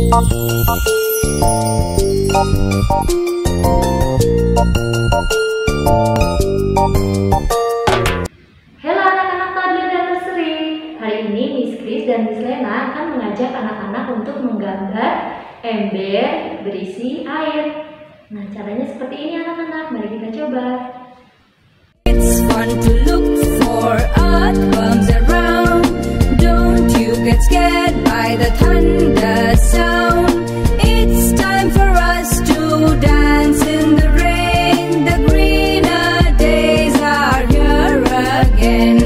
Halo anak-anak toddler dan nursery. Hari ini Miss Kris dan Miss Lena akan mengajak anak-anak untuk menggambar ember berisi air. Nah, caranya seperti ini anak-anak. Mari kita coba. It's fun to look for earthworms around. Don't you get scared by the thunder sound. It's time for us to dance in the rain. The greener days are here again.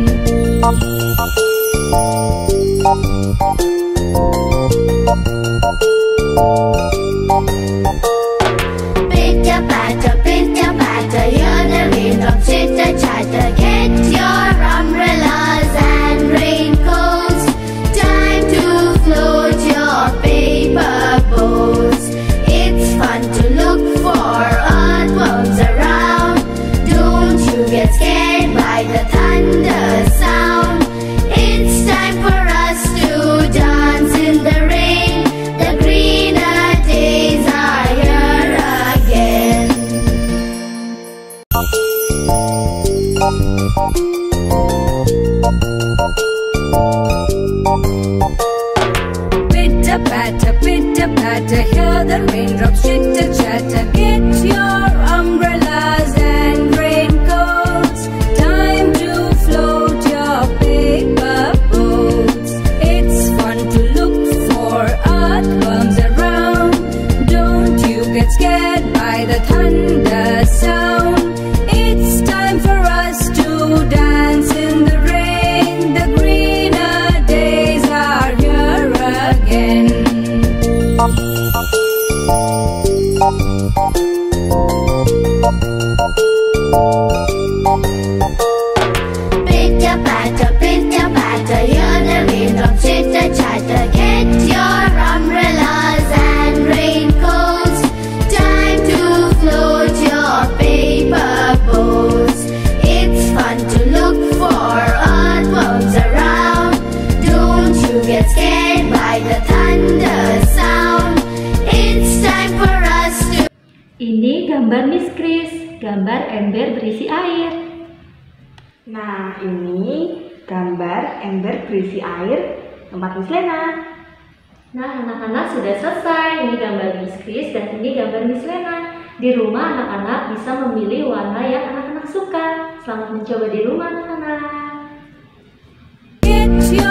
Pitter patter, hear the raindrops chitter chatter. Get your umbrellas and raincoats. Time to float your paper boats. It's fun to look for earthworms around. Don't you get scared by the thunder sound. It's time for us to dance in the rain. The greener days are here again. Pitter patter, hear the raindrops chitter chatter. Get your umbrellas and raincoats. Time to float your paper boats. It's fun to look for earthworms around. Don't you get scared by the thunder sound. It's time for us to dance in the rain. The greener days are here again. Pitter patter, hear the raindrops chitter chatter. Get your umbrellas and raincoats. Time to float your paper boats. It's fun to look for earthworms around. Don't you get scared by the thunder sound. It's time for us to. Ini gambar Miss Kris, gambar ember berisi air. Nah, ini gambar ember berisi air tempat Miss Lena. Nah, anak-anak sudah selesai. Ini gambar Miss Kris dan ini gambar Miss Lena. Di rumah anak-anak bisa memilih warna yang anak-anak suka. Selamat mencoba di rumah anak-anak. Get your